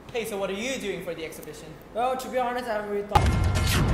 Hey, so what are you doing for the exhibition? Well, to be honest, I haven't really thought.